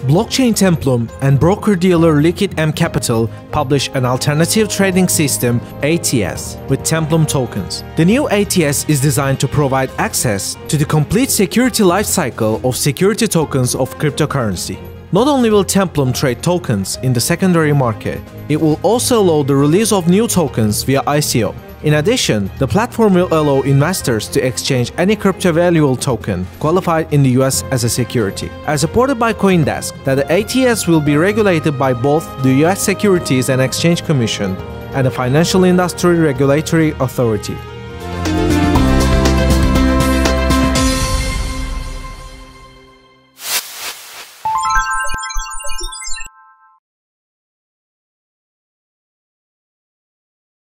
Blockchain Templum and broker-dealer Liquid M Capital publish an alternative trading system, ATS, with Templum tokens. The new ATS is designed to provide access to the complete security lifecycle of security tokens of cryptocurrency. Not only will Templum trade tokens in the secondary market, it will also allow the release of new tokens via ICO. In addition, the platform will allow investors to exchange any cryptovalual token qualified in the US as a security. As reported by CoinDesk, that the ATS will be regulated by both the US Securities and Exchange Commission and the Financial Industry Regulatory Authority.